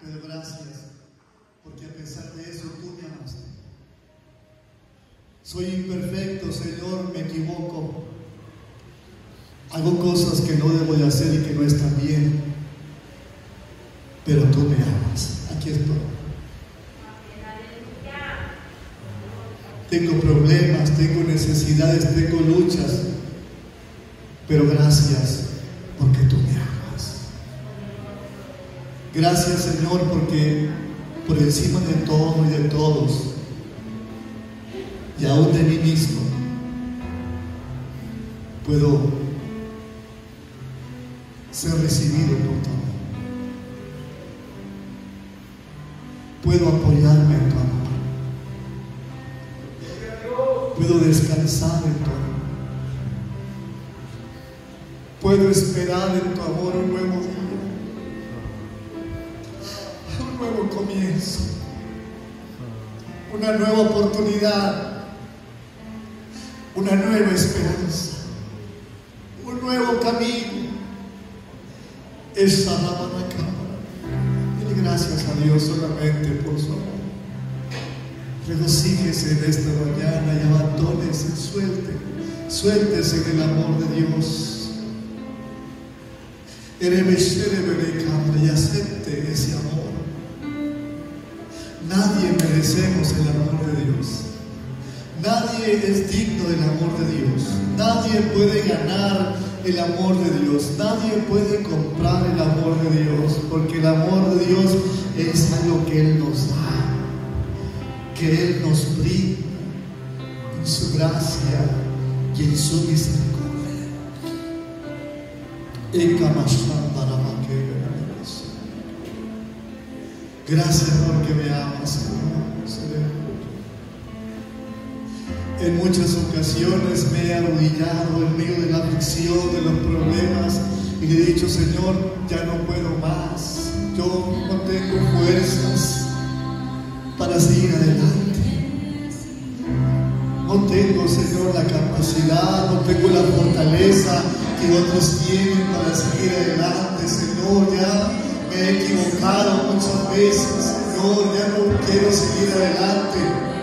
Pero gracias, porque a pesar de eso tú me amaste. Soy imperfecto, Señor, me equivoco. Hago cosas que no debo de hacer y que no están bien. Pero tú me amas. Aquí estoy. Tengo problemas, tengo necesidades, tengo luchas. Pero gracias, porque tú me amas. Gracias, Señor, porque por encima de todo y de todos, y aún de mí mismo, puedo ser recibido por tu amor. Puedo apoyarme en tu amor. Puedo descansar en tu amor. Puedo esperar en tu amor un nuevo día, un nuevo comienzo, una nueva oportunidad, una nueva esperanza, un nuevo camino. Esa la cámara. Dile gracias a Dios solamente por su amor. Regocíjese en esta mañana y abandónese, suéltese en el amor de Dios. Y acepte ese amor. Nadie merecemos el amor de Dios. Nadie es digno del amor de Dios. Nadie puede ganar el amor de Dios. Nadie puede comprar el amor de Dios, porque el amor de Dios es algo que Él nos da, que Él nos brinda en su gracia y en su misericordia. Gracias porque me amas, Señor. En muchas ocasiones me he arrodillado en medio de la aflicción, de los problemas, y le he dicho: Señor, ya no puedo más. Yo no tengo fuerzas para seguir adelante. No tengo, Señor, la capacidad, no tengo la fortaleza que otros tienen para seguir adelante. Señor, ya me he equivocado muchas veces. Señor, ya no quiero seguir adelante.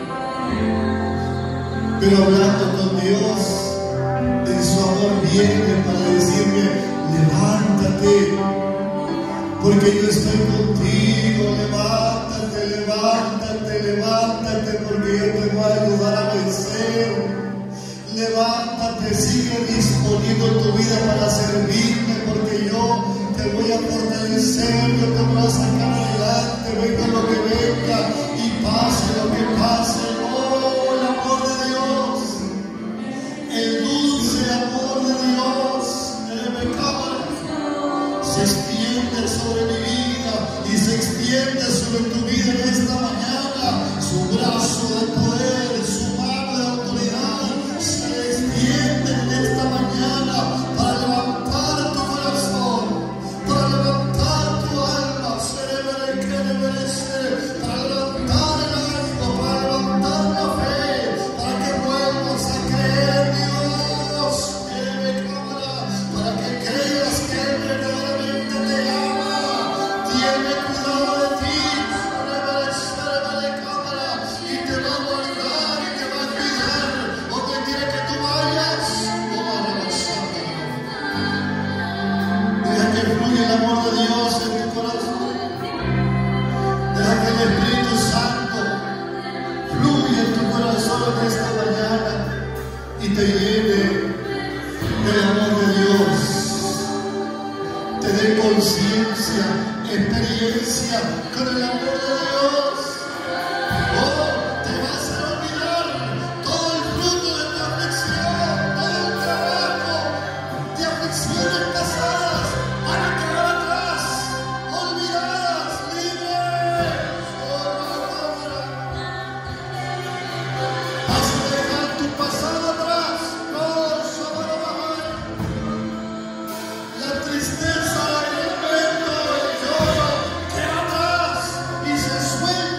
Pero hablando con Dios, en su amor viene para decirme: levántate, porque yo estoy contigo. Levántate, levántate, levántate, porque yo te voy a ayudar a vencer. Levántate, sigue disponiendo tu vida para servirme, porque yo te voy a fortalecer, yo te voy a sacar adelante, venga lo que venga y pase lo que pase. Oh, el amor de Dios, el dulce amor de Dios, se extiende sobre mi vida y se extiende sobre tu vida en esta mañana. Su brazo de poder, su mano de autoridad se extiende en esta mañana para levantar tu corazón, para levantar tu alma, para levantar el ánimo, para levantar la fe, para que vuelvas a creer, Dios, para que creas que Él verdaderamente te ama, tiene cuidado de ti, y te va a guardar y te va a cuidar donde quiera que tú vayas. Deja que fluya el amor de Dios en tu corazón. Deja que el Espíritu Santo fluya en tu corazón en esta mañana y te llene del amor de Dios. Te dé conciencia, experiencia con el amor de Dios. Oh, te vas a olvidar todo el fruto de tu aflicción, todo el trabajo de aflicciones pasadas van a quedar atrás, olvidadas, libres. Vas a dejar tu pasado atrás. La tristeza, el lamento, el lloro queda atrás y se suelta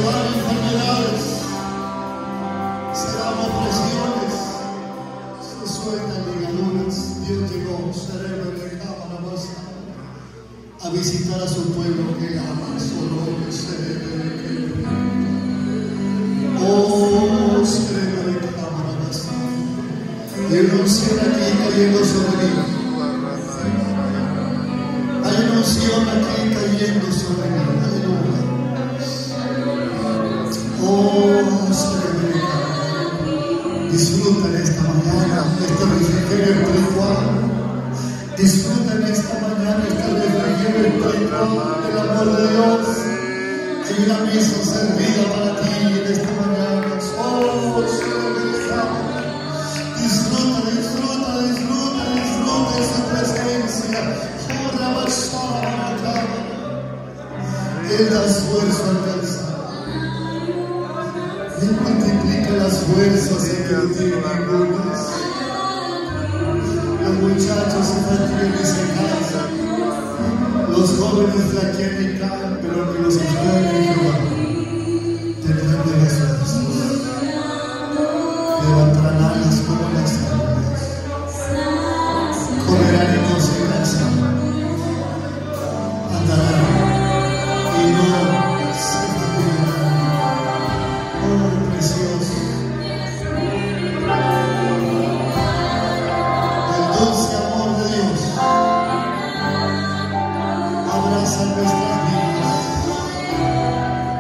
van enfermedades, se dan opresiones, se sueltan ligaduras. Dios llegó, cerebro de cámara más a visitar a su pueblo que ama solo el cerebro de oh, cerebro de cámara más. Y una unción aquí cayendo sobre mí. Hay una unción aquí cayendo sobre mí. Aleluya. Oh, cerebro de cámara. Disfruta en esta mañana este refrigerio espiritual. Disfruta en esta mañana este refrigerio espiritual del amor de Dios. Hay una mesa servida para ti en esta mañana. Oh, cerebro de cámara. Disfruta, disfruta, disfruta, disfruta de su presencia. Oh, la basura de la cámara. Él da esfuerzo al cansado. Él multiplica las fuerzas en que no tienen ningunas. Los muchachos se fatigan y se cansan. Los jóvenes flaquean y caen, pero que los esperan en Jehová tendrán nuevas fuerzas. Levantarán alas como las águilas. Correrán y no se cansarán. Andarán y no se fatigarán. Oh, precioso. El dulce amor de Dios abraza nuestras vidas.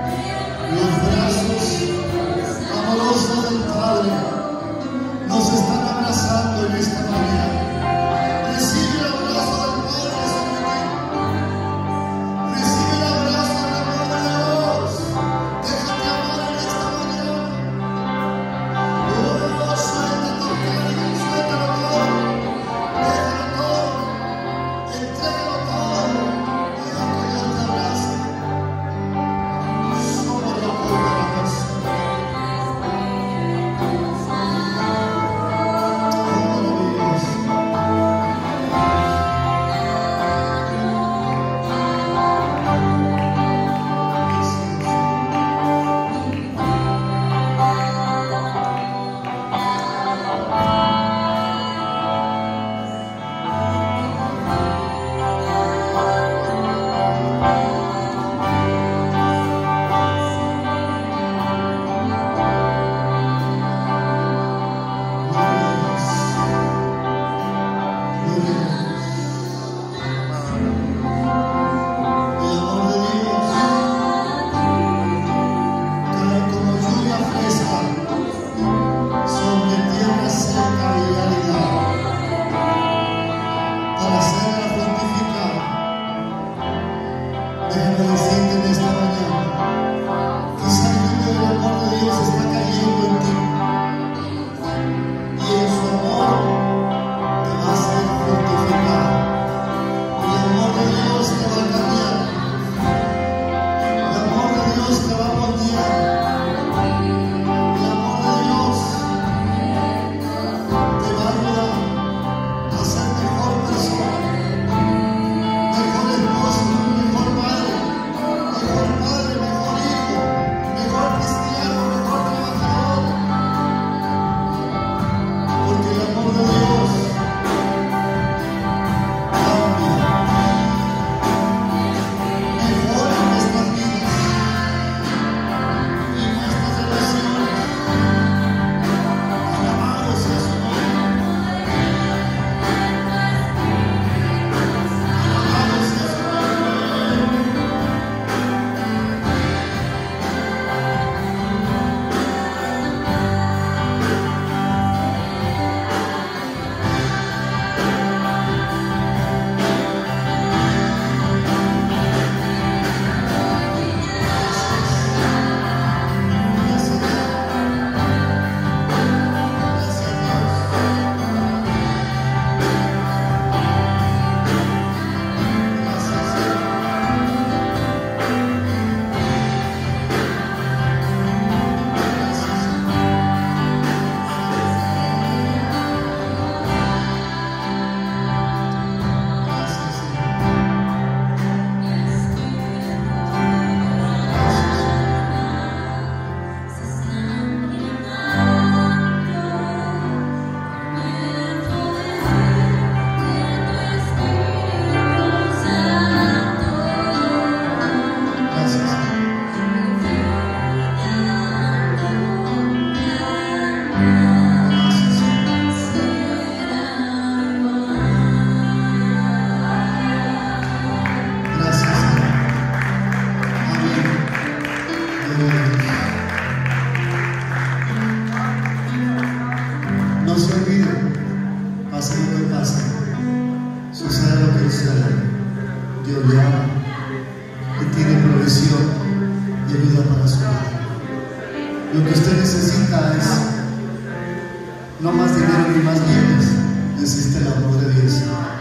a su lado. Lo que usted necesita es no más dinero ni más bienes, necesita el amor de Dios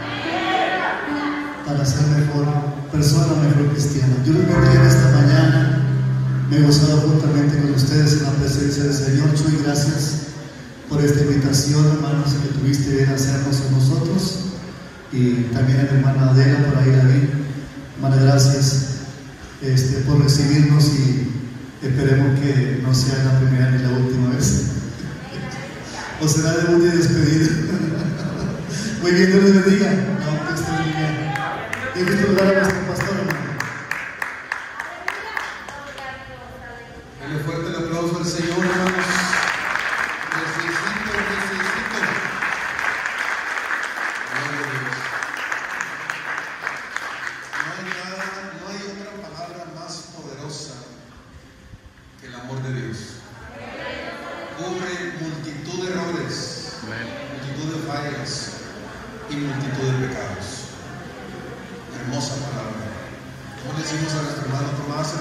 para ser mejor persona, mejor cristiana. Yo les bendiga en esta mañana. Me he gozado juntamente con ustedes en la presencia del Señor. Chuy, gracias por esta invitación, hermanos, que tuviste bien hacernos a nosotros, y también a mi hermana Adela por ahí, David. Hermana, gracias por recibirnos, y esperemos que no sea la primera ni la última vez. O será debut y despedida. Muy bien, Dios les bendiga. No, Dios te bendiga. Y en este lugar a nuestro pastor, hermano. Denle fuerte el aplauso al Señor, hermanos. No hay otra palabra más poderosa que el amor de Dios. Cubre multitud de errores, multitud de fallas y multitud de pecados. Hermosa palabra. ¿Cómo le decimos a nuestro hermano Tomás?